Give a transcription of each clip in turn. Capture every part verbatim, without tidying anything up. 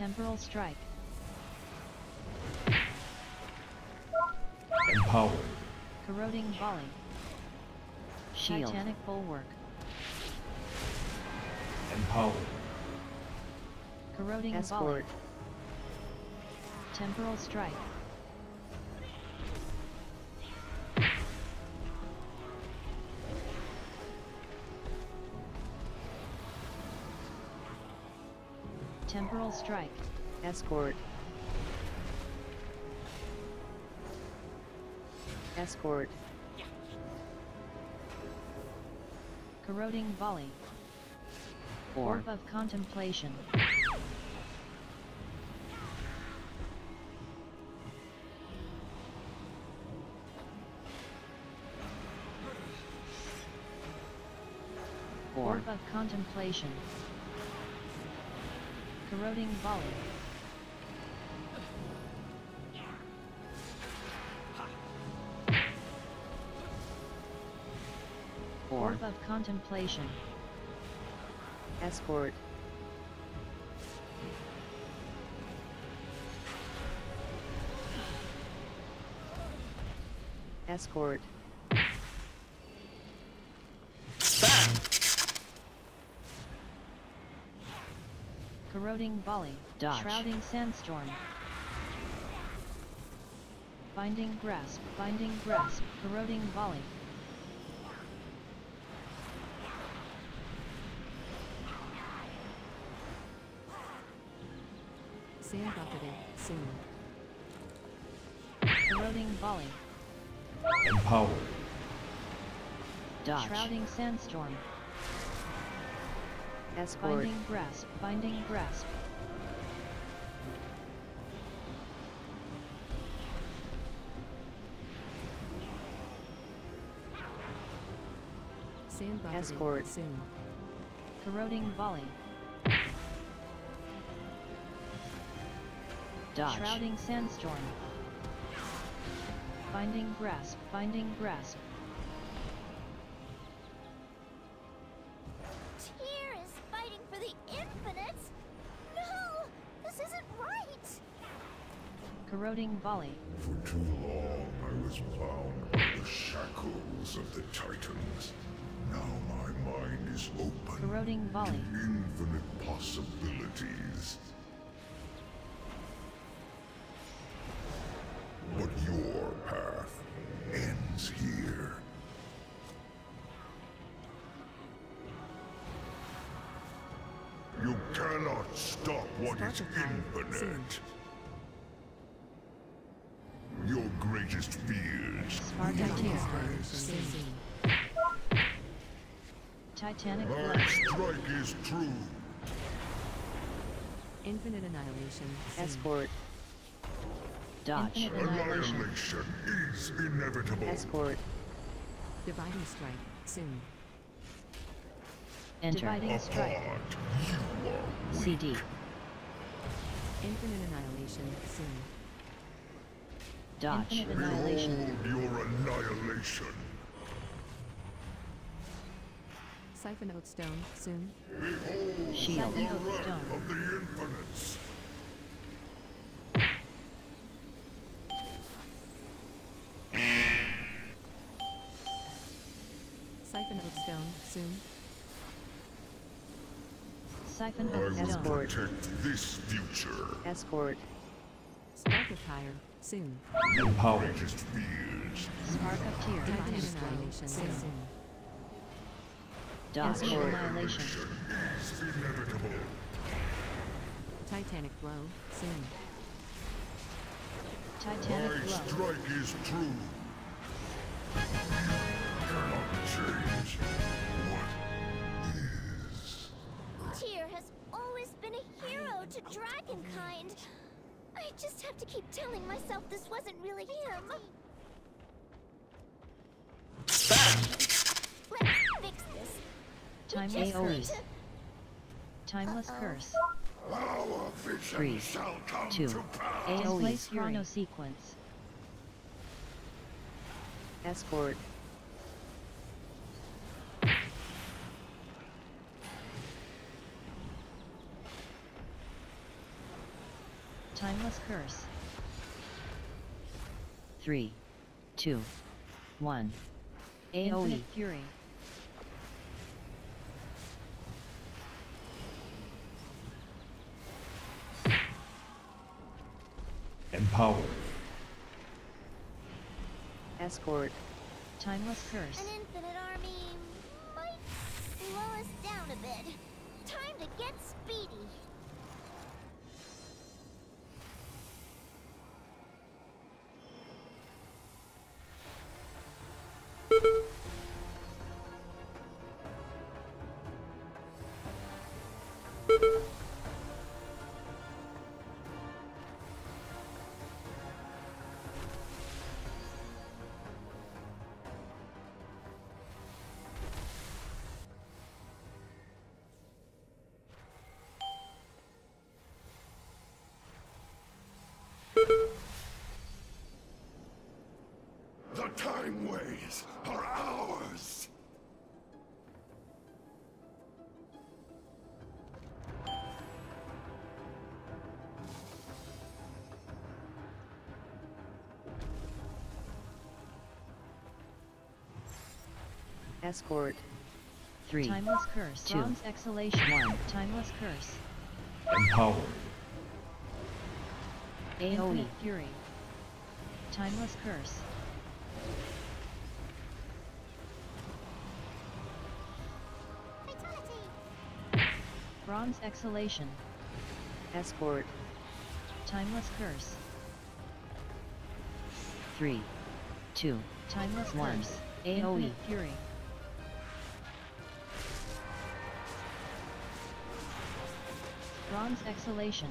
Temporal strike. Empower. Corroding volley. Shield. Titanic bulwark. Empower. Corroding Escort. volley. Temporal strike. Temporal strike. Escort. Escort. Corroding volley. Orb. Orb of contemplation. Orb. Orb of contemplation. Corroding volley. Orb. Orb of contemplation. Escort. Escort. Corroding volley. Dodge. Shrouding sandstorm. Binding grasp. Binding grasp. Corroding volley. Sand buffeted, soon. Corroding volley. Empower. Dodge. Shrouding sandstorm. Escort. Binding grasp. Binding grasp. Sand buffeted, Escort. soon. Corroding volley. Dodge. Shrouding sandstorm. Binding grasp. Binding grasp. Tyr is fighting for the infinite? No! This isn't right! Corroding volley. For too long I was bound by the shackles of the Titans. Now my mind is open Corroding volley. to infinite possibilities. But your path ends here. You cannot stop what is Spark of fire, soon. infinite. Your greatest fears Spark of will Tyr. rise. Soon. Titanic My blood. strike is true. Infinite annihilation, soon. Escort. Dodge. Infinite annihilation. Annihilation is inevitable. Escort. Dividing strike, soon. Enter. Dividing strike. Apart, you are weak. C D. Infinite annihilation, soon. Dodge. Infinite annihilation. Behold your annihilation. Siphon oat stone, soon. Behold Shield. the Siphon wrath stone. of the infinites. Siphon oat stone, soon. Siphon I of will stone. Escort. protect this future. Escort. Spark of fire, soon. Empower. Greatest fears. Spark of Tyr. Dividing Escort. annihilation, soon. Dodge. Infinite annihilation. Is inevitable. Titanic blow, soon. Titanic My blow. strike is true. Cannot change what is. Tyr has always been a hero to Dragonkind. I just have to keep telling myself this wasn't really him. Let's fix this. Timeless Just curse. need to- Timeless Uh-oh. curse. Our vision Freeze. shall come Two. to pass. AoE. Displace Fury. chrono sequence. Escort. Timeless curse. Three, two, one. AoE. Infinite fury. Empower. Escort. Timeless curse. An infinite army might slow us down a bit. Time to get speedy. The time ways are ours! Escort. Three. Timeless curse. Two. Bronze exhalation. One. Timeless curse. Empower. AoE. Infinite fury. Timeless curse. Fatality. Bronze exhalation. Escort. Timeless curse. Three, two, Timeless One. curse. AoE. Infinite fury. Bronze exhalation.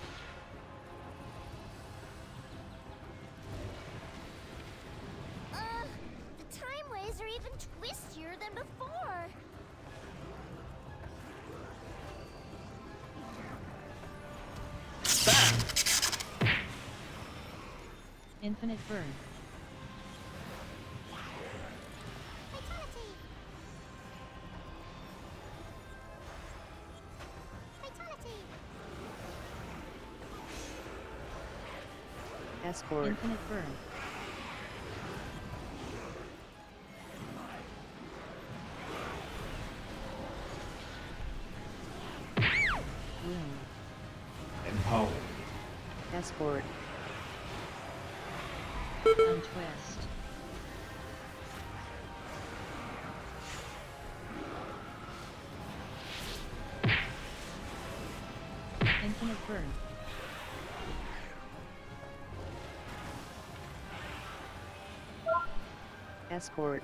Uh, the time ways are even twistier than before. Infinite burn. Fatality. Fatality. Escort. Infinite burn. Wound. Empower. Escort. Untwist. Infinite burn. Escort.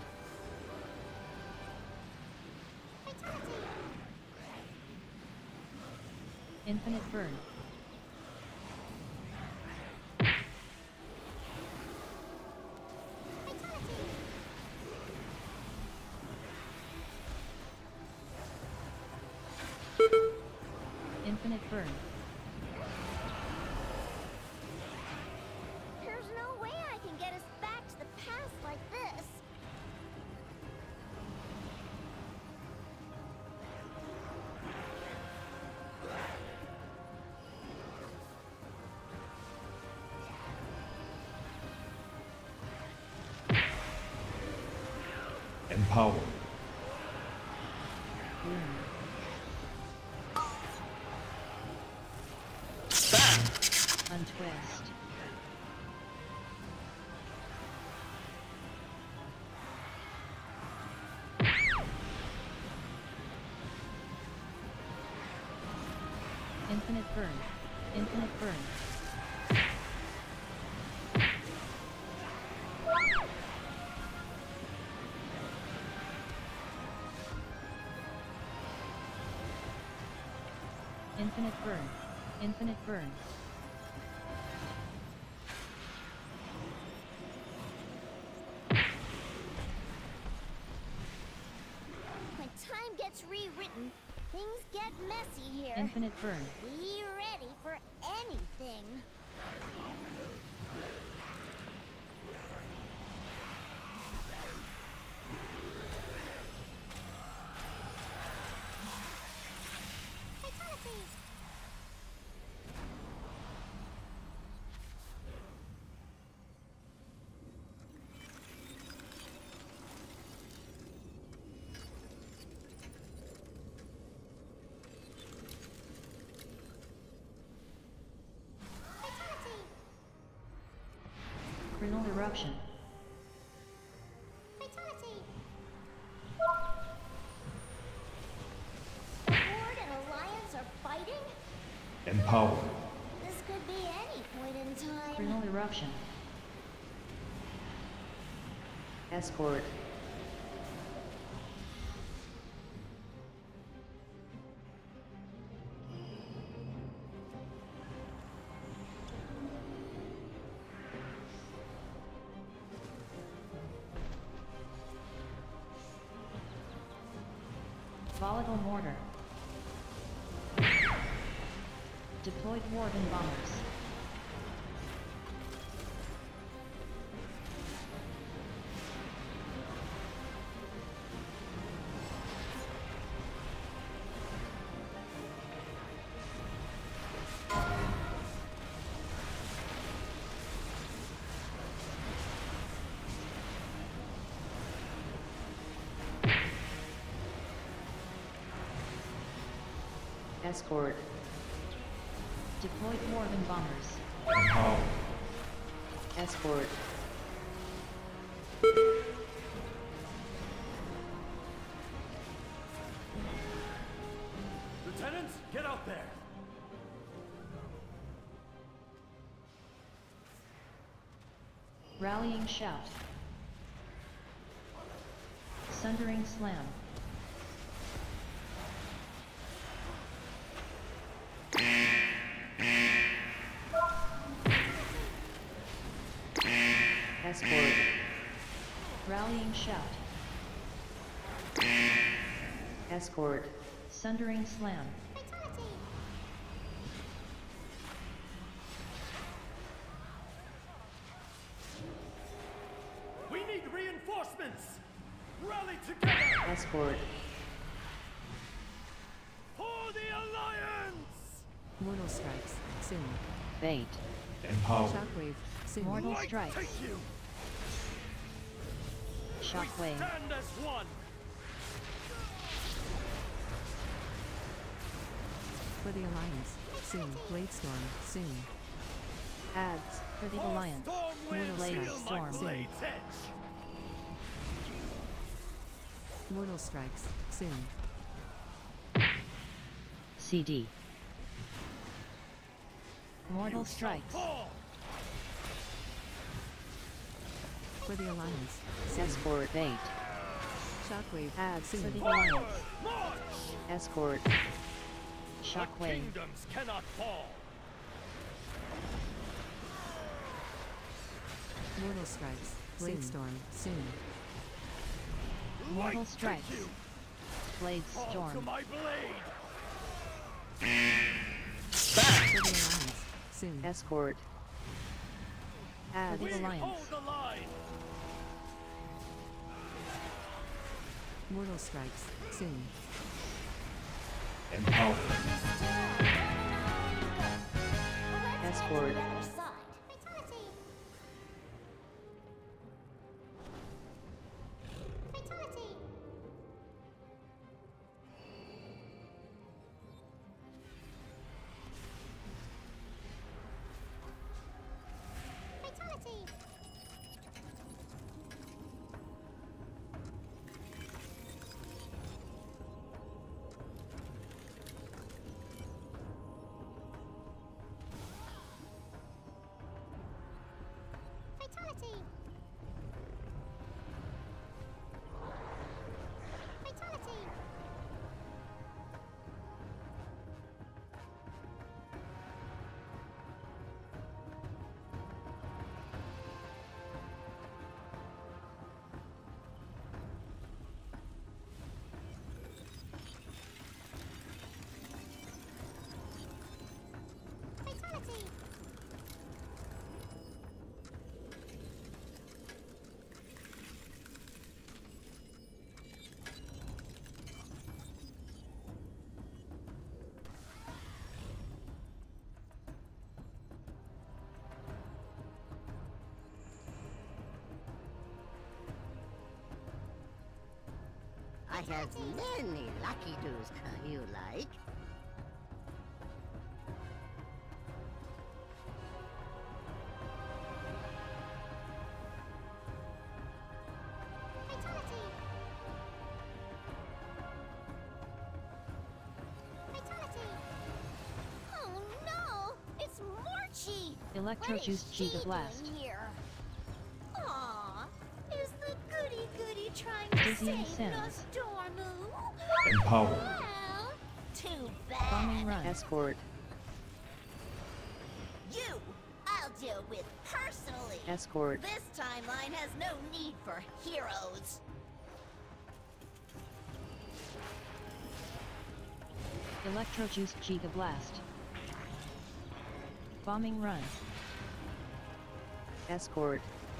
Fatality. Infinite burn. Fatality. Infinite burn. There's no way I can get us back to the past like this. Empower. Wound. Untwist. Infinite burn. Infinite burn. Infinite burn. Infinite burn. When time gets rewritten, things get messy here. Infinite burn. Be ready for anything. Fatality. Vernal eruption. Fatality! The Horde and Alliance are fighting? Empower. This could be any point in time. Vernal eruption. Escort. Volatile mortar. Deployed Warden bombers. Escort. Deployed Warden bombers. Empower. Escort. Lieutenants, get out there! Rallying shout. Sundering slam. Escort. Rallying shout. Escort. Sundering slam. Fatality! We need reinforcements! Rally together! Escort. For the Alliance! Mortal strikes. Soon. Bait. Empower. Shockwave. Soon. Mortal Light strike. take you! Shockwave. Stand as one! For the Alliance. Soon. Bladestorm. Soon. Ads. For the Alliance. Storm winds Blade feel my storm. blade's edge! Mortal strikes. Soon. C D. Mortal strikes. Fall! For the Alliance. Soon. Escort. Bait. Shockwave. Ads. For Soon. the Alliance. March! Escort. The Shockwave. kingdoms cannot fall! Mortal strikes. Bladestorm. Soon. Mortal Light strikes. take you! Blade Fall to storm. my blade! For the Alliance. Soon. Escort. Ads. For We the Alliance. hold the line! Mortal strikes. Soon. Empower. Escort. Fatality! Fatality! Fatality! Fatality! Fatality! Fatality! I have many lucky doos you like. Electro What Juice is she Giga Blast. doing here? Aw, is the goody goody trying to Dizzying save Sands. Nostormu? Empower. Well, too bad. Bombing Run. Escort. You, I'll deal with personally. Escort. This timeline has no need for heroes. Electro Juice Giga Blast. Bombing Run. Escort.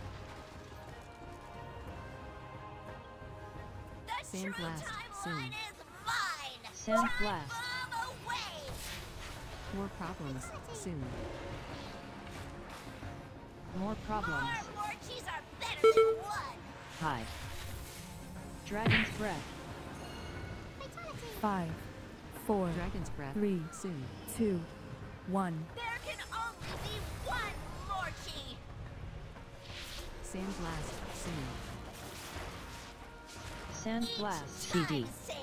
The Sand true blast, timeline soon. is mine. Sand Time blast. bomb away. More problems, soon. More problems. More Morchies are better than one. Hide. Dragon's Breath. Five, four, Dragon's breath, three, soon. two, one. There can only be one Morchie. Sand blast, soon. Sand Each Blast. C D. time sand.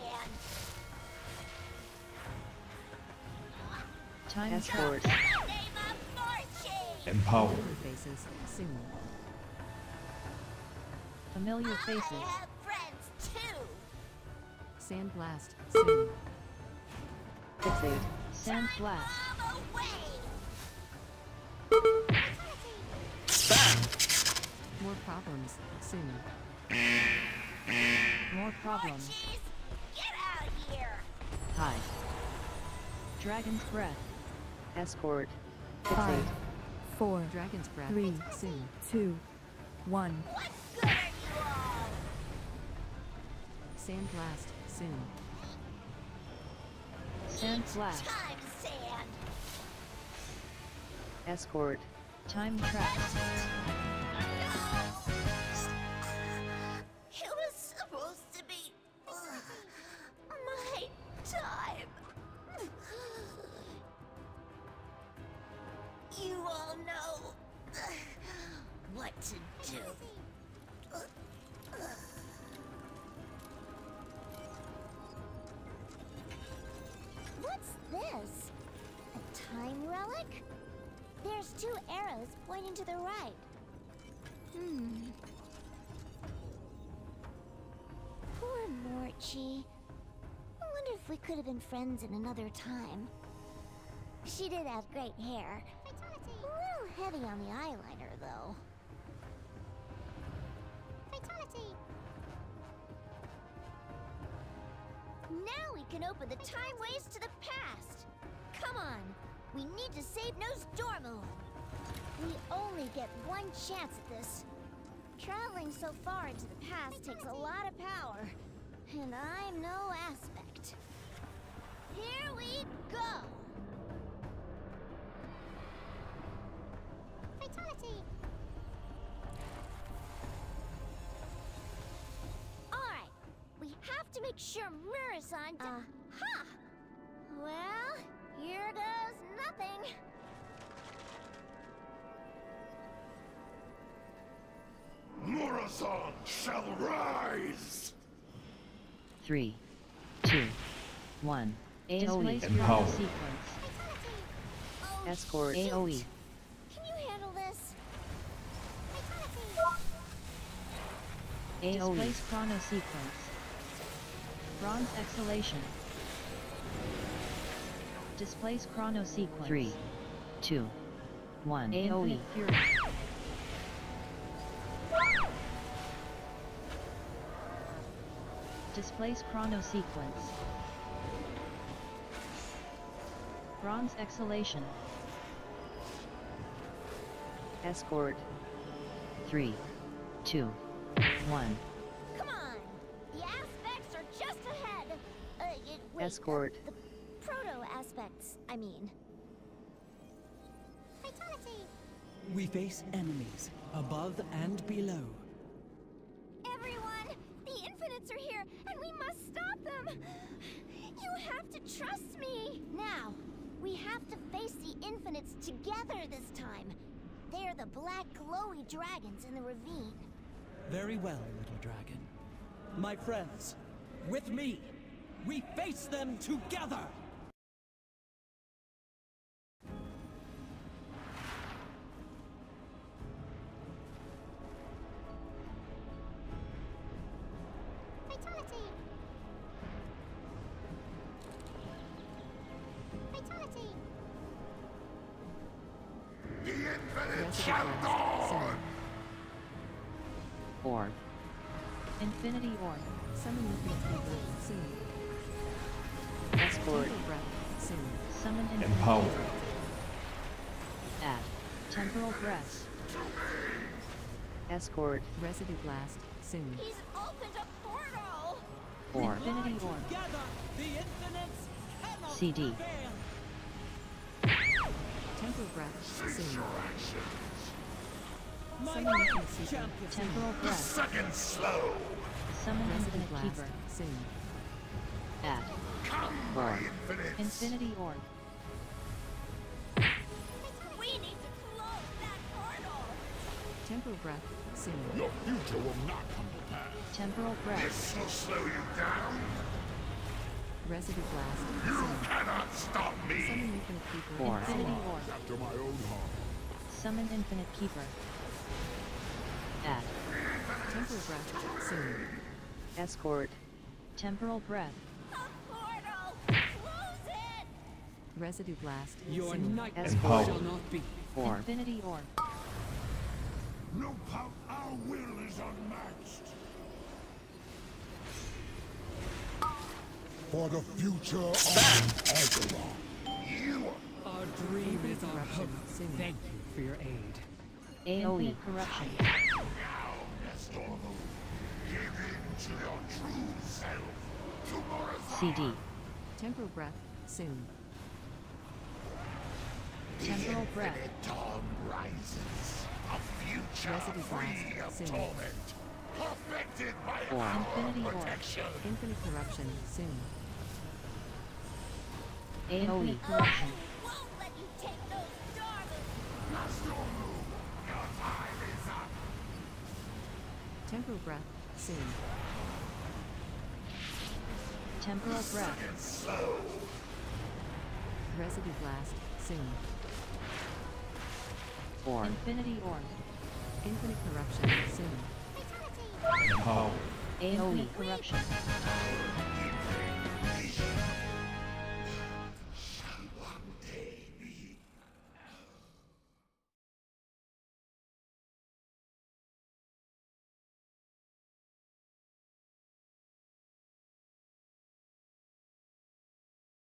Time Escort. Trap. In the name of Morchie. Empower. Familiar faces, soon. Familiar I Faces. have friends too. Sand blast, soon. Fixate. Sand Blast. Bomb away. More problems, soon. More problems. Morchies, get out here. Hide. Dragon's Breath. Escort. Five, Fixate. four, Dragon's breath, three, soon. two, one. What good are you all? Sand blast, soon. Sand Blast. Time sand. Escort. Time Trap. It was supposed to be uh, my time. You all know uh, what to do. What's this? A time relic? There's two arrows pointing to the right. Hmm. Poor Morchi. I wonder if we could have been friends in another time. She did have great hair. A little heavy on the eyeliner, though. Fatality. Now we can open the timeways to the past. Come on, we need to save Nostormu. We only get one chance at this. Traveling so far into the past takes a lot of power, and I'm no aspect. Here we go! Fatality! Alright, we have to make sure Murasan d- Uh-huh! Well, here goes nothing. Murasan shall rise! Three, two, one. A O E. Displace Empower. chrono sequence. Oh, Escort. shoot. A O E. Can you handle this? A O E. Displace chrono sequence. Bronze exhalation. Displace chrono sequence. Three, two, one. A O E. Infinite Fury. Displace chrono sequence. Bronze exhalation. Escort. Three, two, one. Come on! The aspects are just ahead! Uh, it, wait, Escort. Uh, the proto-aspects, I mean. Fatality! We face enemies, above and below. Everyone! The Infinites are here, and we must stop them! You have to trust me! Now, we have to face the Infinites together this time. They're the black glowy dragons in the ravine. Very well, little dragon. My friends, with me, we face them together! Fatality! Fatality! The infinite Resident shall Blast. dawn! Orb. Infinity Orb. Summon Infinite Keeper soon. Escort. Temporal Breath soon. Summon Infinite Empower. Keeper. Add. Temporal Breath. Escort. Residue Blast soon. He's opened a portal! Orb. Infinity Orb. Together, the infinites cannot C D. prevail. Temporal Breath soon. My Summon Infinite Keeper champion. Temporal Breath. Second slow! Summon Residue Infinite Blast Keeper. soon. Add. Come, my Orb. infinites! Infinity Orb. We need to close that portal! Temporal Breath soon. Your future will not come to pass. Temporal Breath. This will slow you down. Residue Blast You soon. cannot stop Summon me. Infinite Keeper Orb. Infinity Orb. After my own heart. Summon Infinite Keeper. Add. Temporal Breath soon. Escort. Temporal Breath. A portal! Close it! Residue Blast Your soon. nightmare Empower. shall not be. Orb. Infinity Orb. No power, our will is unmatched. For the future of Azeroth. You Our dream is our Corruption hope. soon. Thank you for your aid. AoE. Infinite Corruption. now, Nestormo. Give in to your true self. Tomorrow's C D. Temporal Breath soon. Temporal Breath. infinite dawn rises. A future Residue free Blast of soon. torment. Perfected by Orb. our Infinity Orb. protection. Infinite Corruption soon. AoE. Infinite Corruption. Won't let you take those darlings! Nestormo, your time is up. Temporal Breath soon. Temporal Breath. Second slow. Residue Blast soon. Orb. Infinity Orb. Infinite Corruption soon. Fatality! Empower. AoE. Infinite Corruption.